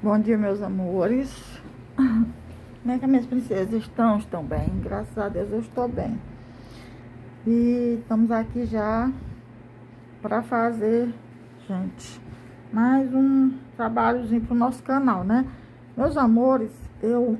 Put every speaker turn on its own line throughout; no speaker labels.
Bom dia, meus amores. Como é que as minhas princesas estão? Estão bem? Graças a Deus eu estou bem. E estamos aqui já para fazer, gente, mais um trabalhozinho pro nosso canal, né? Meus amores, eu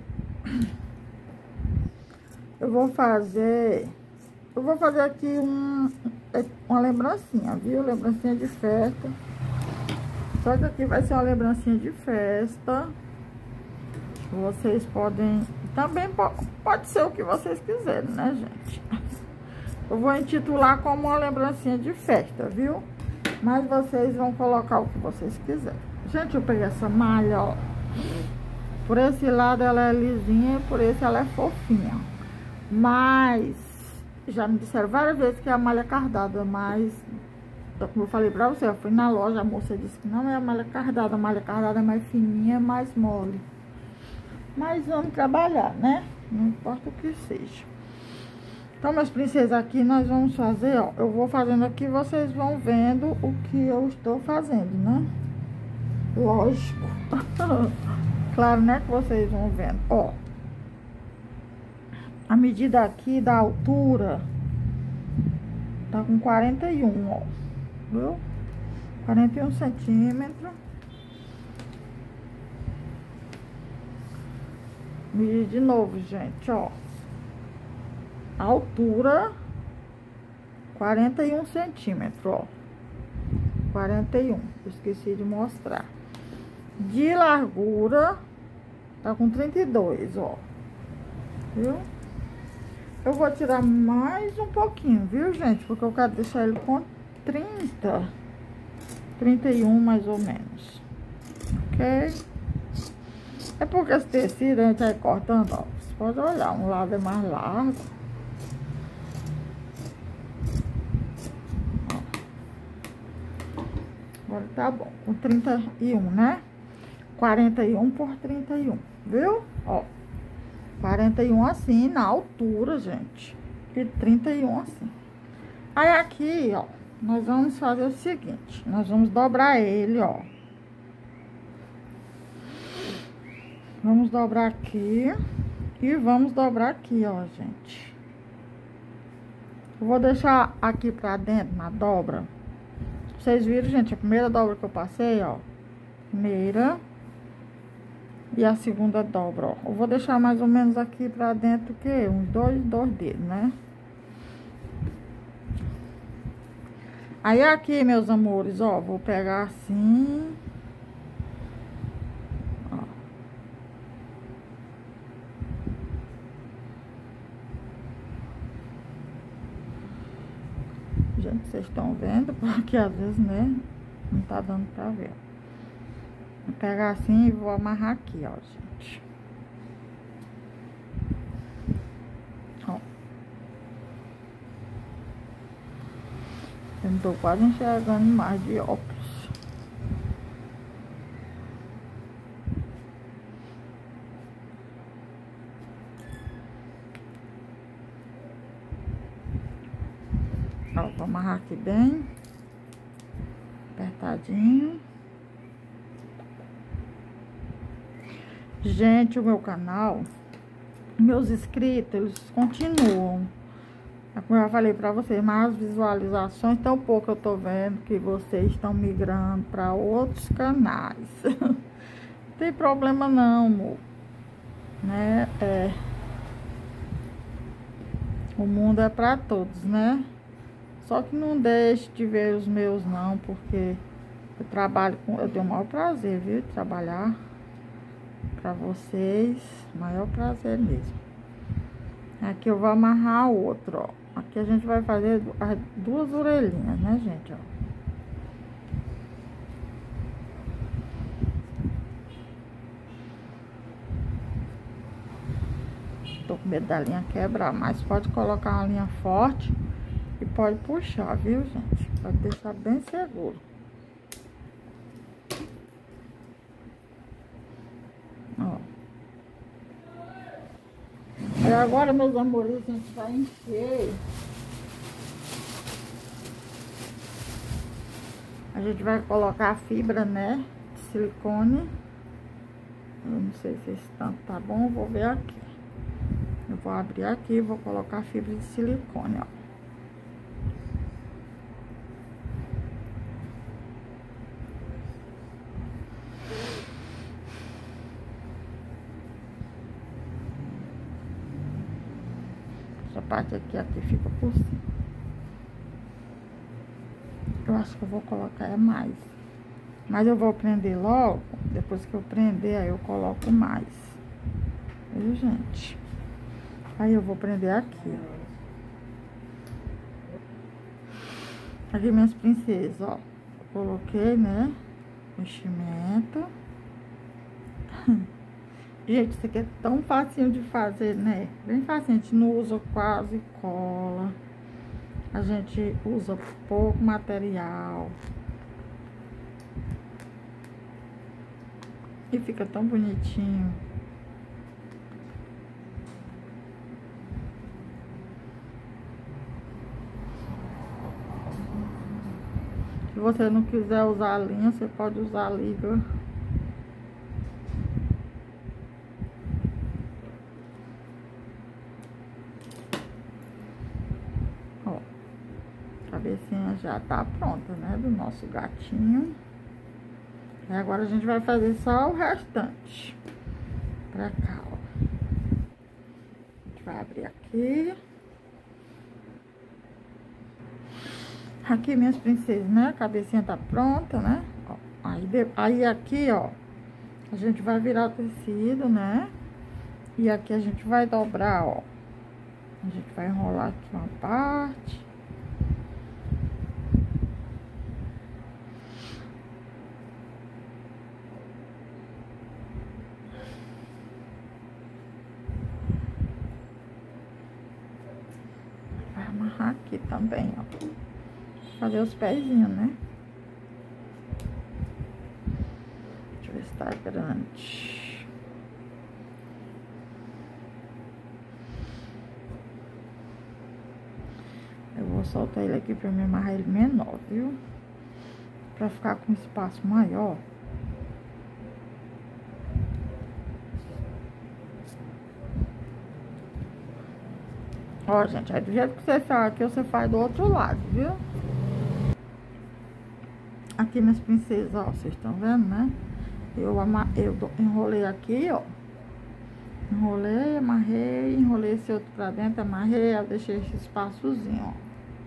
vou fazer aqui uma lembrancinha, viu? Lembrancinha de festa. Só que aqui vai ser uma lembrancinha de festa. Vocês podem... Também pode ser o que vocês quiserem, né, gente? Eu vou intitular como uma lembrancinha de festa, viu? Mas vocês vão colocar o que vocês quiserem. Gente, eu peguei essa malha, ó. Por esse lado ela é lisinha e por esse ela é fofinha. Mas... já me disseram várias vezes que é a malha cardada, mas... como eu falei pra você, eu fui na loja, a moça disse que não é a malha cardada é mais fininha, mais mole. Mas vamos trabalhar, né? Não importa o que seja. Então, meus princesas, aqui nós vamos fazer, ó. Eu vou fazendo aqui, vocês vão vendo o que eu estou fazendo, né? Lógico. Claro, né, que vocês vão vendo. Ó. A medida aqui da altura tá com 41, ó. Viu? 41 centímetros. Medir de novo, gente, ó. A altura 41 centímetros, ó. 41. Esqueci de mostrar. De largura tá com 32, ó. Viu? Eu vou tirar mais um pouquinho, viu, gente? Porque eu quero deixar ele com 31 mais ou menos. Ok? É porque esse tecido a gente vai cortando, ó. Você pode olhar, um lado é mais largo. Ó. Agora tá bom. Com 31, né? 41 por 31, viu? Ó. 41 assim, na altura, gente. E 31 assim. Aí aqui, ó, nós vamos fazer o seguinte. Nós vamos dobrar ele, ó. Vamos dobrar aqui. E vamos dobrar aqui, ó, gente. Eu vou deixar aqui pra dentro, na dobra. Vocês viram, gente, a primeira dobra que eu passei, ó. Primeira. E a segunda dobra, ó. Eu vou deixar mais ou menos aqui pra dentro, o quê? Uns dois dedos, né? Aí aqui, meus amores, ó, vou pegar assim. Ó. Gente, vocês estão vendo? Porque às vezes, né, não tá dando pra ver. Vou pegar assim e vou amarrar aqui, ó, gente. Ó. Eu não tô quase enxergando mais de óculos. Ó, vou amarrar aqui bem apertadinho. Gente, o meu canal, meus inscritos, eles continuam. Como eu já falei pra vocês, mas as visualizações tão pouco eu tô vendo que vocês estão migrando pra outros canais. Não tem problema não, amor. Né? O mundo é pra todos, né? Só que não deixe de ver os meus não, porque eu trabalho com... eu tenho o maior prazer, viu? De trabalhar pra vocês. Maior prazer mesmo. Aqui eu vou amarrar outro, ó. Aqui a gente vai fazer as duas orelhinhas, né, gente, ó. Tô com medo da linha quebrar, mas pode colocar uma linha forte e pode puxar, viu, gente? Pode deixar bem seguro. Ó. E agora, meus amores, a gente vai encher. A gente vai colocar a fibra, né, de silicone. Eu não sei se esse tanto tá bom, vou ver aqui. Eu vou abrir aqui e vou colocar fibra de silicone, ó. Essa parte aqui fica por cima. Eu acho que eu vou colocar mais. Mas eu vou prender logo. Depois que eu prender, aí eu coloco mais. Viu, gente? Aí eu vou prender aqui. Aqui, minhas princesas, ó. Coloquei, né? Enchimento. Gente, isso aqui é tão facinho de fazer, né? Bem facinho. A gente não usa quase cola. A gente usa pouco material. E fica tão bonitinho. Se você não quiser usar a linha, você pode usar a liga. Ó, a cabecinha já tá pronta, né? Do nosso gatinho. E agora a gente vai fazer só o restante. Pra cá, ó. A gente vai abrir aqui. Aqui, minhas princesas, né? A cabecinha tá pronta, né? Ó, aí aqui, ó, a gente vai virar o tecido, né? E aqui a gente vai dobrar, ó. A gente vai enrolar aqui uma parte. Vai amarrar aqui também, ó. Fazer os pezinhos, né? Deixa eu ver se tá grande. Eu vou soltar ele aqui pra me amarrar ele menor, viu? Pra ficar com espaço maior. Ó, gente, aí do jeito que você faz aqui, você faz do outro lado, viu? Aqui, minhas princesas, ó, vocês estão vendo, né? Eu enrolei aqui, ó. Enrolei, amarrei, enrolei esse outro pra dentro, amarrei, eu deixei esse espaçozinho, ó.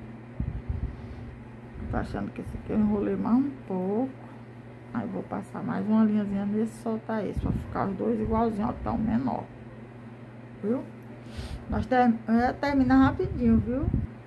Tô achando que esse aqui eu enrolei mais um pouco. Aí vou passar mais uma linhazinha nesse e soltar esse, pra ficar os dois igualzinhos, ó, tão menor. Viu? Nós termina rapidinho, viu?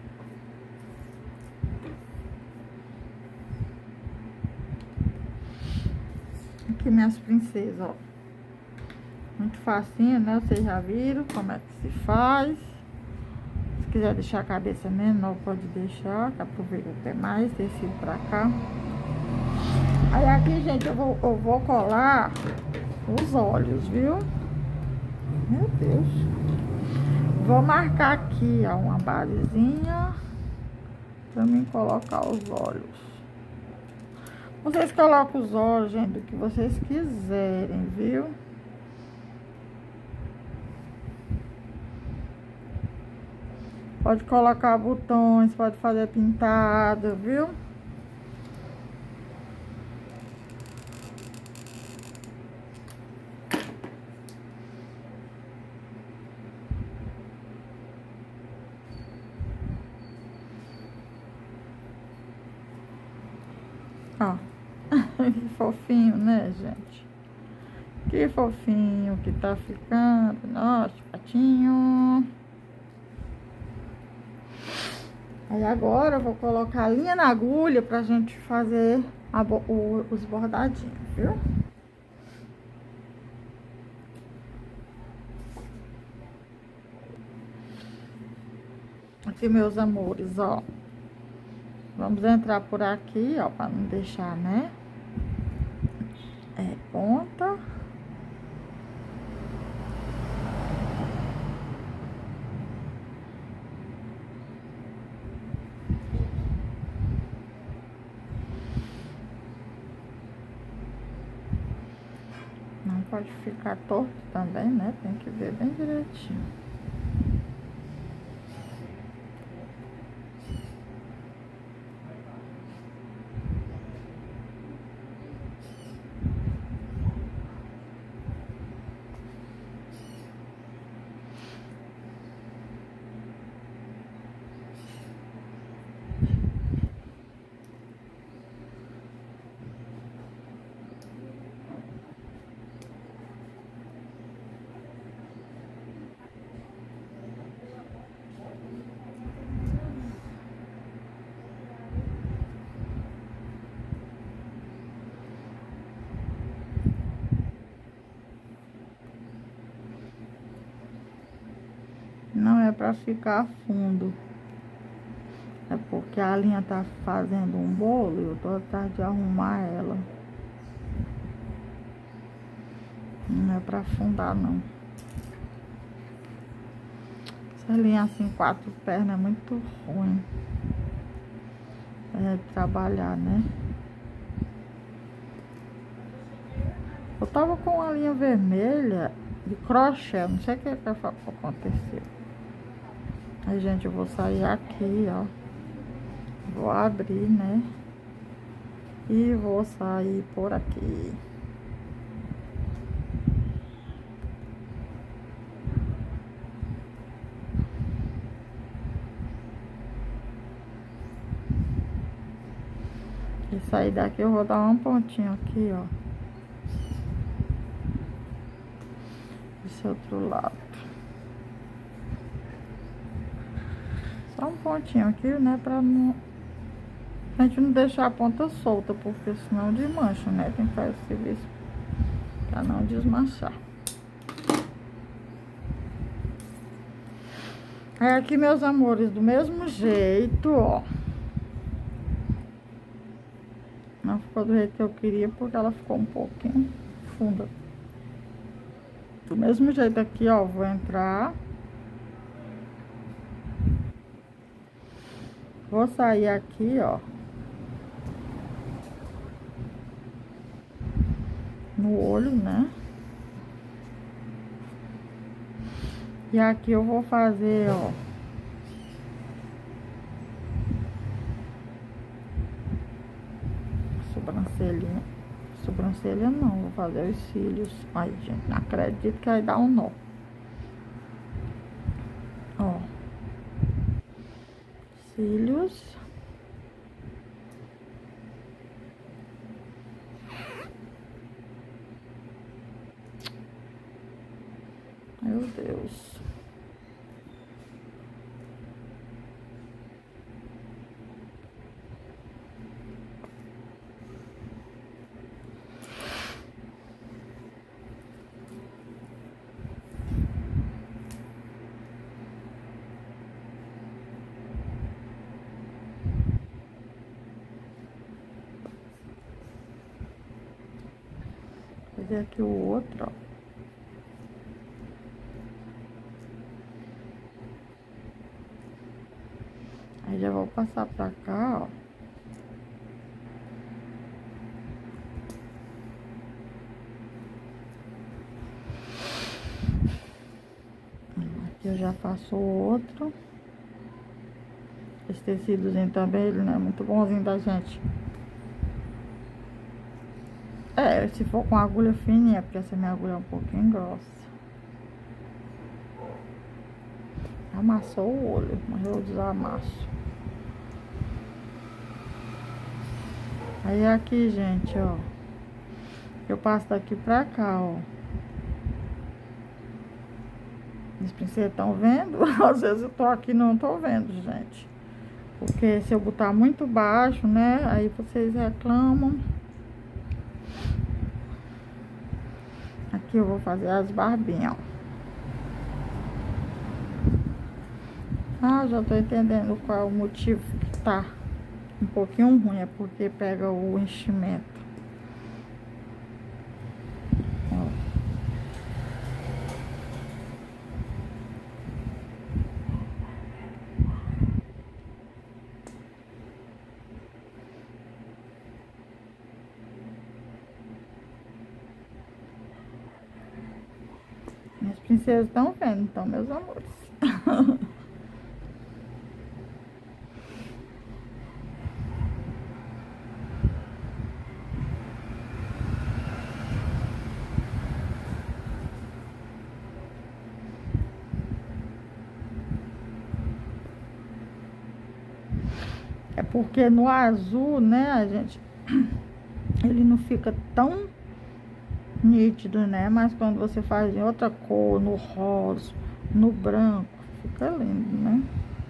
Aqui, minhas princesas, ó. Muito facinho, né? Vocês já viram como é que se faz. Se quiser deixar a cabeça menor, pode deixar, que aproveita até mais tecido pra cá. Aí aqui, gente, eu vou colar os olhos, viu? Meu Deus. Vou marcar aqui, ó, uma basezinha pra mim colocar os olhos. Vocês colocam os olhos, gente, do que vocês quiserem, viu? Pode colocar botões, pode fazer pintado, viu? Ó, que fofinho, né, gente? Que fofinho que tá ficando. Nossa, patinho. Aí agora eu vou colocar a linha na agulha pra gente fazer os bordadinhos, viu? Aqui, meus amores, ó. Vamos entrar por aqui, ó, pra não deixar, né? Ponta. Não pode ficar torto também, né? Tem que ver bem direitinho. Não é para ficar fundo. É porque a linha tá fazendo um bolo e eu tô atrás de arrumar ela. Não é para afundar, não. Essa linha assim, 4 pernas, é muito ruim. É de trabalhar, né? Eu tava com uma linha vermelha de crochê, não sei o que aconteceu. Aí, gente, eu vou sair aqui, ó. Vou abrir, né? E vou sair por aqui. E sair daqui eu vou dar um pontinho aqui, ó. Esse outro lado. Só um pontinho aqui, né? Pra não... a gente não deixar a ponta solta, porque senão desmancha, né? Tem que fazer o serviço pra não desmanchar. Aí aqui, meus amores, do mesmo jeito, ó. Não ficou do jeito que eu queria, porque ela ficou um pouquinho funda. Do mesmo jeito aqui, ó, vou entrar. Vou sair aqui, ó. No olho, né? E aqui eu vou fazer, ó. Sobrancelhinha. Sobrancelha não, vou fazer os cílios. Ai, gente, não acredito que vai dar um nó. Ó. Cílios. Meu Deus. Vou fazer aqui o outro, ó. Aí já vou passar pra cá, ó. Aqui eu já faço o outro. Esse tecidozinho também, ele não é muito bonzinho da gente. É, se for com agulha fininha, porque essa minha agulha é um pouquinho grossa. Amassou o olho, mas eu desamasso. Aí aqui, gente, ó. Eu passo daqui pra cá, ó. Vocês estão vendo? Às vezes eu tô aqui e não tô vendo, gente. Porque se eu botar muito baixo, né? Aí vocês reclamam. Aqui eu vou fazer as barbinhas, ó. Ah, já tô entendendo qual é o motivo que tá um pouquinho ruim. É porque pega o enchimento. Minhas princesas estão vendo, então, meus amores. É porque no azul, né, a gente, ele não fica tão nítido, né? Mas quando você faz em outra cor, no rosa, no branco, fica lindo, né?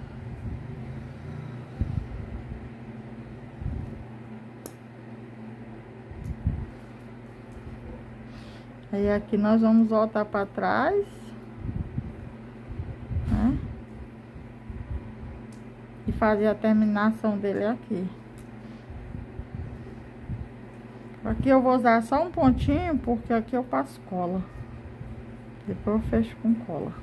Aí aqui nós vamos voltar para trás, né? E fazer a terminação dele aqui. Aqui eu vou usar só um pontinho, porque aqui eu passo cola. Depois eu fecho com cola.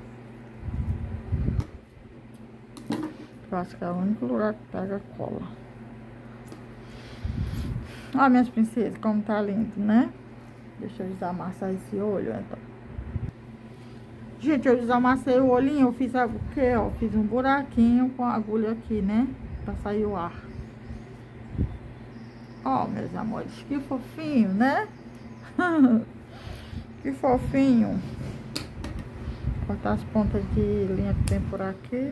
Eu acho que é o único lugar que pega cola. Ó, minhas princesas, como tá lindo, né? Deixa eu desamassar esse olho, então. Gente, eu desamassei o olhinho, eu fiz o quê, ó? Fiz um buraquinho com a agulha aqui, né? Pra sair o ar. Ó, meus amores, que fofinho, né? Que fofinho. Vou cortar as pontas de linha que tem por aqui.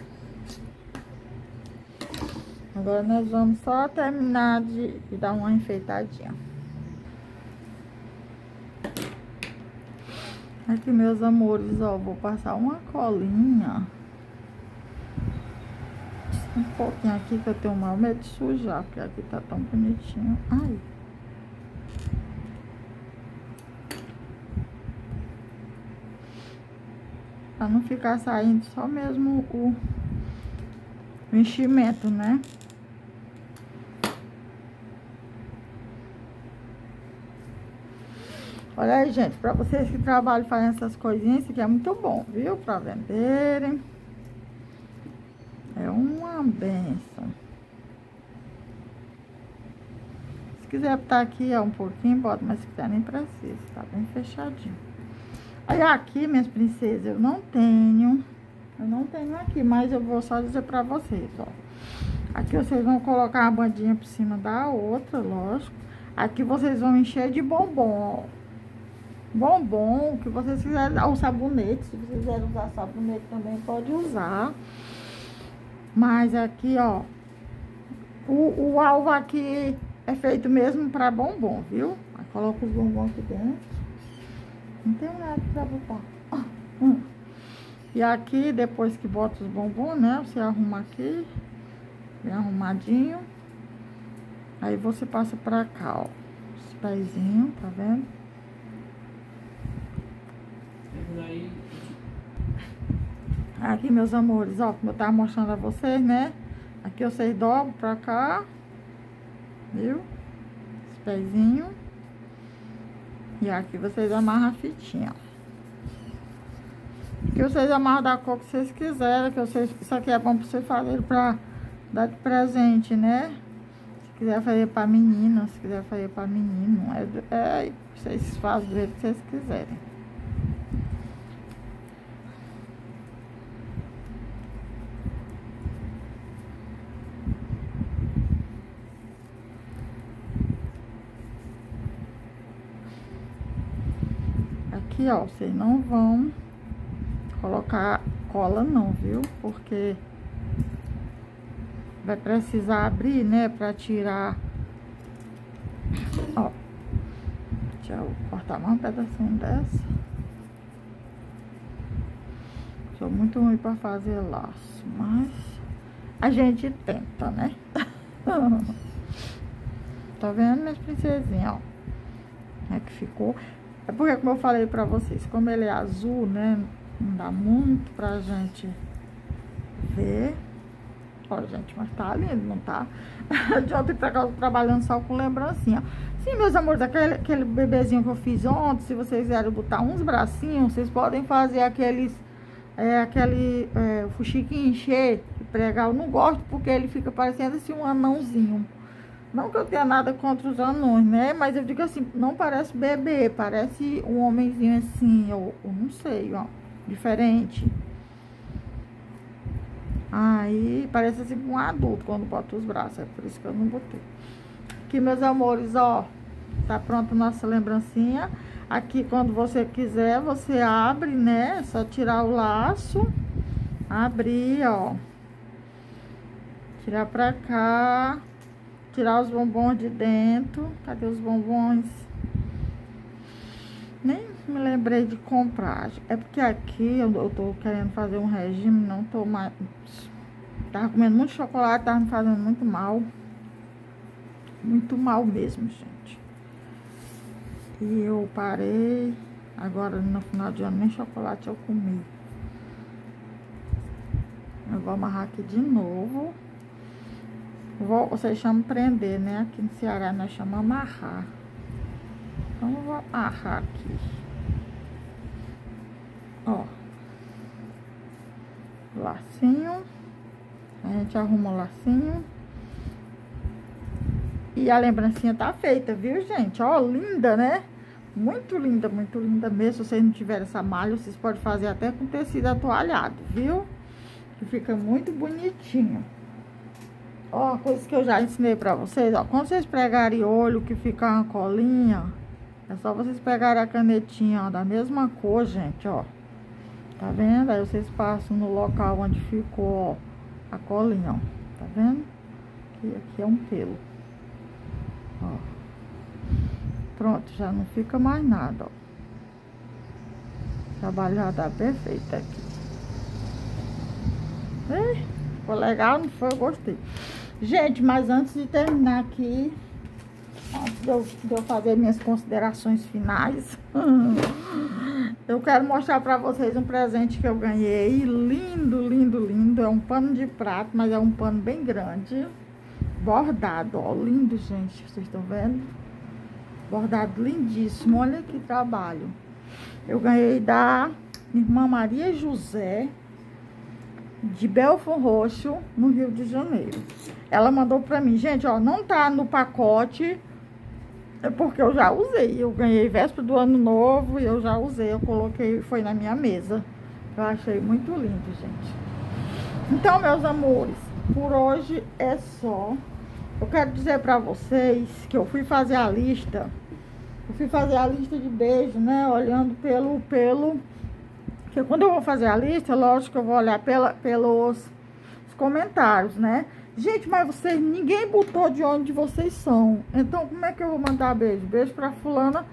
Agora nós vamos só terminar de dar uma enfeitadinha. Aqui, meus amores, ó, vou passar uma colinha. Um pouquinho aqui que eu tenho mal medo de sujar, porque aqui tá tão bonitinho. Ai. Pra não ficar saindo só mesmo o enchimento, né? Olha aí, gente, pra vocês que trabalham fazendo essas coisinhas, isso aqui é muito bom, viu? Pra venderem. É uma benção. Se quiser botar aqui, ó, um pouquinho, bota, mas se quiser nem precisa, tá bem fechadinho. Aí aqui, minhas princesas, eu não tenho aqui, mas eu vou só dizer pra vocês, ó. Aqui vocês vão colocar uma bandinha por cima da outra, lógico. Aqui vocês vão encher de bombom, ó. Bombom, que vocês quiserem, o sabonete, se vocês quiserem usar sabonete também pode usar. Mas aqui, ó, o alvo aqui é feito mesmo pra bombom, viu? Aí coloca os bombons aqui dentro. Não tem nada pra botar. E aqui, depois que bota os bombons, né, você arruma aqui, bem arrumadinho. Aí você passa pra cá, ó, os pezinhos, tá vendo? Aqui, meus amores, ó, como eu tava mostrando a vocês, né? Aqui vocês dobram pra cá, viu? Os pezinhos. E aqui vocês amarram a fitinha, ó. Aqui vocês amarram da cor que vocês quiserem, que vocês, isso aqui é bom pra vocês fazerem pra dar de presente, né? Se quiser fazer pra menina, se quiser fazer pra menino, vocês fazem do jeito que vocês quiserem. Aqui, ó, vocês não vão colocar cola não, viu? Porque vai precisar abrir, né, pra tirar. Ó, deixa eu cortar mais um pedacinho dessa. Sou muito ruim pra fazer laço, mas a gente tenta, né? Tá vendo, minhas princesinhas, ó? É que ficou. É porque, como eu falei pra vocês, como ele é azul, né, não dá muito pra gente ver. Ó, gente, mas tá lindo, não tá? De ontem pra cá eu tô trabalhando só com lembrancinha. Sim, meus amores, aquele bebezinho que eu fiz ontem, se vocês quiserem botar uns bracinhos, vocês podem fazer fuxiquinho encher e pregar. Eu não gosto porque ele fica parecendo assim um anãozinho. Não que eu tenha nada contra os anões, né? Mas eu digo assim, não parece bebê, parece um homenzinho assim, ou não sei, ó, diferente. Aí parece assim um adulto quando bota os braços, é por isso que eu não botei. Aqui, meus amores, ó, tá pronta a nossa lembrancinha. Aqui, quando você quiser, você abre, né? É só tirar o laço, abrir, ó. Tirar pra cá. Tirar os bombons de dentro. Cadê os bombons? Nem me lembrei de comprar. É porque aqui eu tô querendo fazer um regime. Não tô mais... Tava comendo muito chocolate. Tava me fazendo muito mal. Muito mal mesmo, gente. E eu parei. Agora no final de ano nem chocolate eu comi. Eu vou amarrar aqui de novo. Vocês chamam prender, né? Aqui no Ceará nós chamamos amarrar. Então eu vou amarrar aqui. Ó. Lacinho. A gente arruma o lacinho. E a lembrancinha tá feita, viu, gente? Ó, linda, né? Muito linda mesmo. Se vocês não tiverem essa malha, vocês podem fazer até com tecido atoalhado, viu? Que fica muito bonitinho. Ó, coisas que eu já ensinei pra vocês, ó. Quando vocês pregarem olho que fica uma colinha, é só vocês pegarem a canetinha, ó, da mesma cor, gente, ó. Tá vendo? Aí vocês passam no local onde ficou, ó, a colinha, ó. Tá vendo? Aqui é um pelo. Ó. Pronto, já não fica mais nada, ó. Trabalho já tá perfeito aqui. Ficou legal, não foi? Eu gostei. Gente, mas antes de terminar aqui, antes de eu fazer minhas considerações finais, eu quero mostrar pra vocês um presente que eu ganhei. Lindo, lindo, lindo. É um pano de prato, mas é um pano bem grande. Bordado, ó. Lindo, gente. Vocês estão vendo? Bordado lindíssimo. Olha que trabalho. Eu ganhei da irmã Maria José, de Belford Roxo, no Rio de Janeiro. Ela mandou pra mim. Gente, ó, não tá no pacote, é porque eu já usei. Eu ganhei véspera do ano novo e eu já usei. Eu coloquei, foi na minha mesa. Eu achei muito lindo, gente. Então, meus amores, por hoje é só. Eu quero dizer pra vocês que eu fui fazer a lista. Eu fui fazer a lista de beijo, né? Olhando pelo... Porque quando eu vou fazer a lista, lógico que eu vou olhar pelos comentários, né? Gente, mas vocês, ninguém botou de onde vocês são. Então, como é que eu vou mandar beijo? Beijo pra fulana,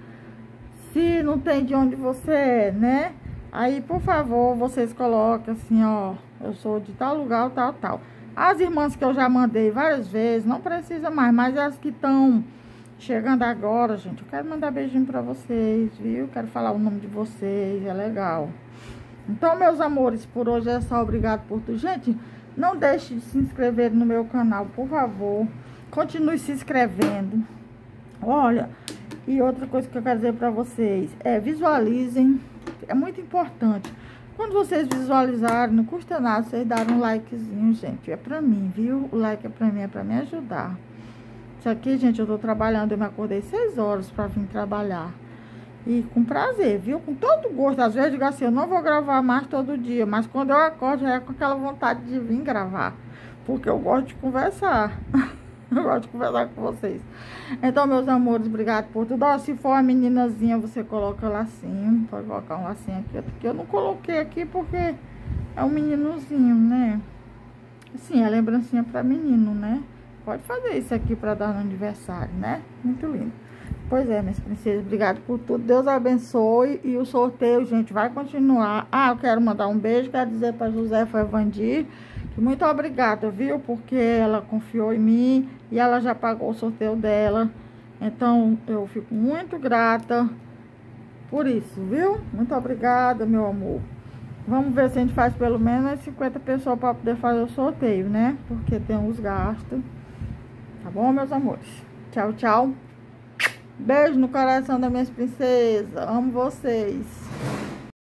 se não tem de onde você é, né? Aí, por favor, vocês coloquem assim, ó. Eu sou de tal lugar, tal, tal. As irmãs que eu já mandei várias vezes, não precisa mais. Mas as que estão chegando agora, gente, eu quero mandar beijinho pra vocês, viu? Quero falar o nome de vocês, é legal. Então, meus amores, por hoje é só. Obrigado por tudo. Gente, não deixe de se inscrever no meu canal, por favor. Continue se inscrevendo. Olha, e outra coisa que eu quero dizer pra vocês é visualizem. É muito importante. Quando vocês visualizarem, não custa nada vocês darem um likezinho, gente. É pra mim, viu? O like é pra me ajudar. Isso aqui, gente, eu tô trabalhando. Eu me acordei 6 horas pra vir trabalhar. E com prazer, viu? Com todo gosto. Às vezes eu digo assim, eu não vou gravar mais todo dia. Mas quando eu acordo, já é com aquela vontade de vir gravar. Porque eu gosto de conversar. Eu gosto de conversar com vocês. Então, meus amores, obrigado por tudo. Ó, se for a meninazinha, você coloca lacinho. Pode colocar um lacinho aqui. Porque eu não coloquei aqui porque é um meninozinho, né? Sim, é lembrancinha pra menino, né? Pode fazer isso aqui pra dar no aniversário, né? Muito lindo. Pois é, minhas princesas, obrigado por tudo. Deus abençoe. E o sorteio, gente, vai continuar. Ah, eu quero mandar um beijo. Quero dizer pra Josefa Evandir que muito obrigada, viu? Porque ela confiou em mim e ela já pagou o sorteio dela. Então, eu fico muito grata por isso, viu? Muito obrigada, meu amor. Vamos ver se a gente faz pelo menos 50 pessoas para poder fazer o sorteio, né? Porque tem os gastos. Tá bom, meus amores? Tchau, tchau. Beijo no coração das minhas princesas. Amo vocês.